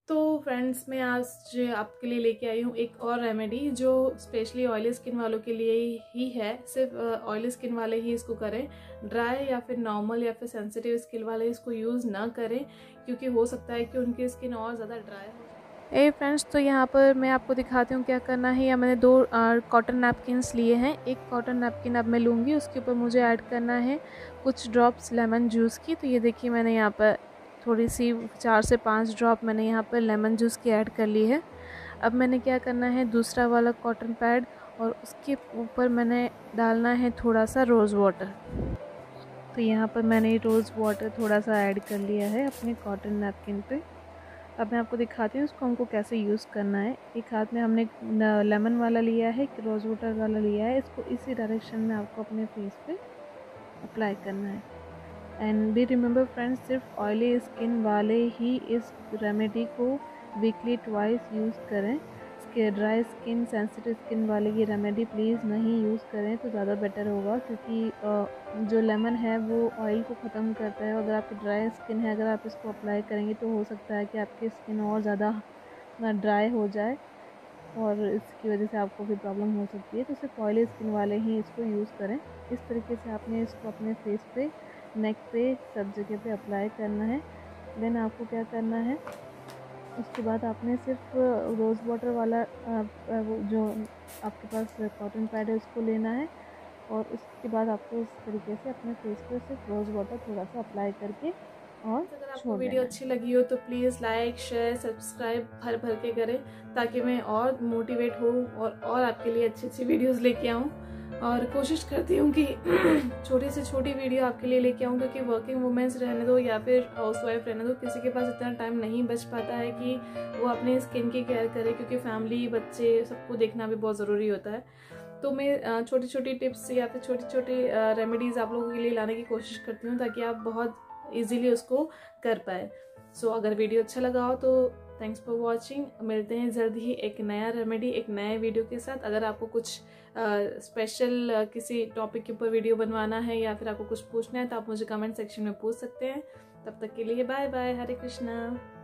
तो फ्रेंड्स, मैं आज आपके लिए लेके आई हूँ एक और रेमेडी जो स्पेशली ऑयली स्किन वालों के लिए ही है। सिर्फ ऑयली स्किन वाले ही इसको करें, ड्राई या फिर नॉर्मल या फिर सेंसिटिव स्किन वाले इसको यूज़ ना करें, क्योंकि हो सकता है कि उनकी स्किन और ज़्यादा ड्राई हो। फ्रेंड्स, तो यहाँ पर मैं आपको दिखाती हूँ क्या करना है। या मैंने 2 कॉटन नैपकिन्स लिए हैं। एक कॉटन नैपकिन अब मैं लूँगी, उसके ऊपर मुझे ऐड करना है कुछ ड्रॉप्स लेमन जूस की। तो ये देखिए, मैंने यहाँ पर थोड़ी सी 4 से 5 ड्रॉप मैंने यहाँ पर लेमन जूस की ऐड कर ली है। अब मैंने क्या करना है, दूसरा वाला कॉटन पैड और उसके ऊपर मैंने डालना है थोड़ा सा रोज़ वाटर। तो यहाँ पर मैंने रोज़ वाटर थोड़ा सा ऐड कर लिया है अपने कॉटन नैपकिन पे। अब मैं आपको दिखाती हूँ इसको हमको कैसे यूज़ करना है। एक हाथ में हमने लेमन वाला लिया है, एक रोज़ वाटर वाला लिया है। इसको इसी डायरेक्शन में आपको अपने फेस पे अप्लाई करना है। एंड बी रिमेंबर फ्रेंड्स, सिर्फ ऑयली स्किन वाले ही इस रेमेडी को वीकली ट्वाइस यूज़ करें। इसके ड्राई स्किन, सेंसिटिव स्किन वाले ये रेमेडी प्लीज़ नहीं यूज़ करें तो ज़्यादा बेटर होगा, क्योंकि जो लेमन है वो ऑयल को ख़त्म करता है। अगर आपकी ड्राई स्किन है, अगर आप इसको अप्लाई करेंगे तो हो सकता है कि आपकी स्किन और ज़्यादा ड्राई हो जाए और इसकी वजह से आपको भी प्रॉब्लम हो सकती है। तो सिर्फ ऑयली स्किन वाले ही इसको यूज़ करें। इस तरीके से आपने इसको अपने फेस पे, नेक पे, सब जगह पे अप्लाई करना है। देन आपको क्या करना है, उसके बाद आपने सिर्फ रोज़ वाटर वाला जो आपके पास कॉटन पैड है उसको लेना है और उसके बाद आपको इस तरीके से अपने फेस पे सिर्फ रोज़ वाटर थोड़ा सा अप्लाई करके और अगर आपको वीडियो अच्छी लगी हो तो प्लीज़ लाइक, शेयर, सब्सक्राइब भर भर के करें, ताकि मैं और मोटिवेट हूँ और आपके लिए अच्छी अच्छी वीडियोस लेके आऊँ। और कोशिश करती हूँ कि छोटी से छोटी वीडियो आपके लिए लेके आऊँ, क्योंकि वर्किंग वुमेन्स रहने दो या फिर हाउसवाइफ रहने दो, किसी के पास इतना टाइम नहीं बच पाता है कि वो अपने स्किन की केयर करे, क्योंकि फैमिली, बच्चे, सबको देखना भी बहुत ज़रूरी होता है। तो मैं छोटी छोटी टिप्स या फिर छोटी छोटी रेमेडीज़ आप लोगों के लिए लाने की कोशिश करती हूँ, ताकि आप बहुत इजीली उसको कर पाए। सो अगर वीडियो अच्छा लगा हो तो थैंक्स फॉर वॉचिंग। मिलते हैं जल्द ही एक नया रेमेडी, एक नए वीडियो के साथ। अगर आपको कुछ स्पेशल किसी टॉपिक के ऊपर वीडियो बनवाना है या फिर आपको कुछ पूछना है तो आप मुझे कमेंट सेक्शन में पूछ सकते हैं। तब तक के लिए बाय बाय, हरे कृष्णा।